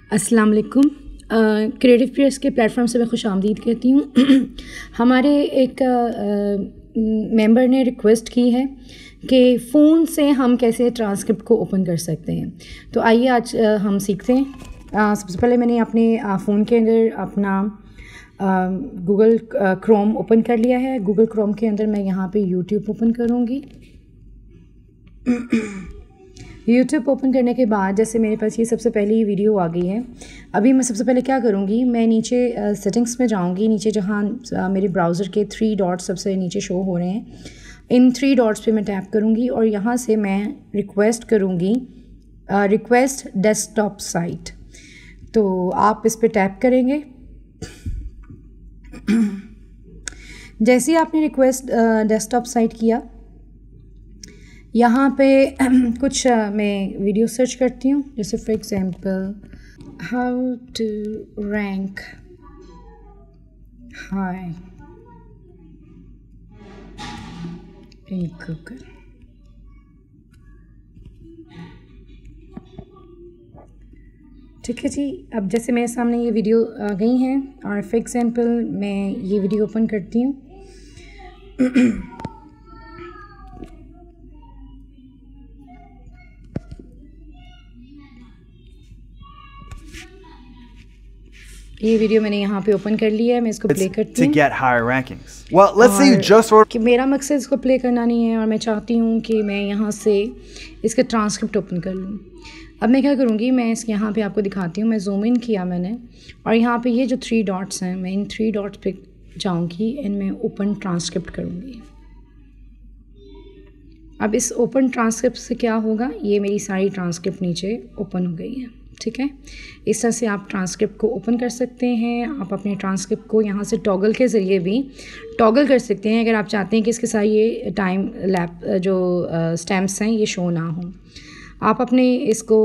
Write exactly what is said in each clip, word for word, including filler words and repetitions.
अस्सलाम वालेकुम। Creative peers के प्लेटफॉर्म से मैं खुश आमदीद कहती हूँ। हमारे एक मेंबर ने रिक्वेस्ट की है कि फ़ोन से हम कैसे ट्रांसक्रिप्ट को ओपन कर सकते हैं। तो आइए आज आ, हम सीखते हैं। आ, सबसे पहले मैंने अपने फ़ोन के अंदर अपना गूगल क्रोम ओपन कर लिया है। गूगल क्रोम के अंदर मैं यहाँ पे यूट्यूब ओपन करूँगी। यूट्यूब ओपन करने के बाद जैसे मेरे पास ये सबसे पहली वीडियो आ गई है। अभी मैं सबसे पहले क्या करूँगी, मैं नीचे सेटिंग्स में जाऊँगी। नीचे जहाँ मेरे ब्राउज़र के थ्री डॉट्स सबसे नीचे शो हो रहे हैं, इन थ्री डॉट्स पे मैं टैप करूँगी और यहाँ से मैं रिक्वेस्ट करूँगी रिक्वेस्ट डेस्कटॉप साइट। तो आप इस पे टैप करेंगे। जैसे ही आपने रिक्वेस्ट डेस्कटॉप साइट किया, यहाँ पे कुछ मैं वीडियो सर्च करती हूँ। जैसे for example how to rank high in Google. ठीक है जी। अब जैसे मेरे सामने ये वीडियो आ गई हैं और फॉर एग्जांपल मैं ये वीडियो ओपन करती हूँ। ये वीडियो मैंने यहाँ पे ओपन कर लिया है। मैं इसको प्ले करती हूँ। To get higher rankings. Well, let's say you just ordered. कि मेरा मकसद इसको प्ले करना नहीं है और मैं चाहती हूँ कि मैं यहाँ से इसका ट्रांसक्रिप्ट ओपन कर लूँ। अब मैं क्या करूँगी, मैं इस यहाँ पे आपको दिखाती हूँ। मैं जूम इन किया मैंने और यहाँ पे ये जो थ्री डॉट्स हैं, मैं इन थ्री डॉट्स पे जाऊँगी, इनमें ओपन ट्रांसक्रिप्ट करूँगी। अब इस ओपन ट्रांसक्रिप्ट से क्या होगा, ये मेरी सारी ट्रांसक्रिप्ट नीचे ओपन हो गई है। ठीक है, इस तरह से आप ट्रांसक्रिप्ट को ओपन कर सकते हैं। आप अपने ट्रांसक्रिप्ट को यहाँ से टॉगल के ज़रिए भी टॉगल कर सकते हैं अगर आप चाहते हैं कि इसके साथ ये टाइम लैप जो स्टैम्प्स हैं ये शो ना हो। आप अपने इसको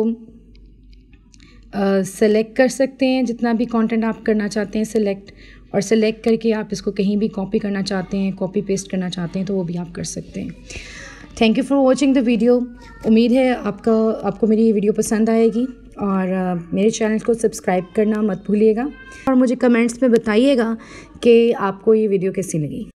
सेलेक्ट कर सकते हैं, जितना भी कंटेंट आप करना चाहते हैं सेलेक्ट, और सेलेक्ट करके आप इसको कहीं भी कॉपी करना चाहते हैं, कॉपी पेस्ट करना चाहते हैं तो वो भी आप कर सकते हैं। Thank you for watching the video. उम्मीद है आपका आपको मेरी ये वीडियो पसंद आएगी और uh, मेरे चैनल को सब्सक्राइब करना मत भूलिएगा और मुझे कमेंट्स में बताइएगा कि आपको ये वीडियो कैसी लगी।